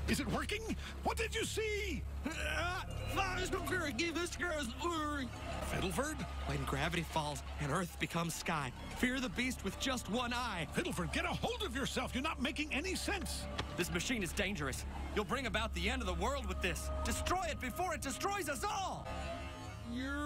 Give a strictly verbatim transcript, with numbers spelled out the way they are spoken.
Is it working? What did you see? Fiddleford? When gravity falls and Earth becomes sky, fear the beast with just one eye. Fiddleford, get a hold of yourself. You're not making any sense. This machine is dangerous. You'll bring about the end of the world with this. Destroy it before it destroys us all! You're